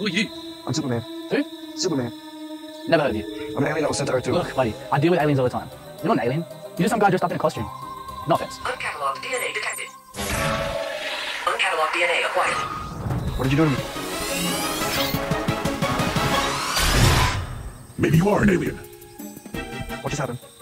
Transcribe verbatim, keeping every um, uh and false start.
Who are you? I'm Superman. Who? Superman. Never heard of you. I'm an alien that was sent to Earth too. Look, buddy, I deal with aliens all the time. You're not an alien. You're just some guy dressed up in a costume. No offense. Uncatalogued D N A detected. Uncatalogued D N A acquired. What did you do to me? Maybe you are an alien. What just happened?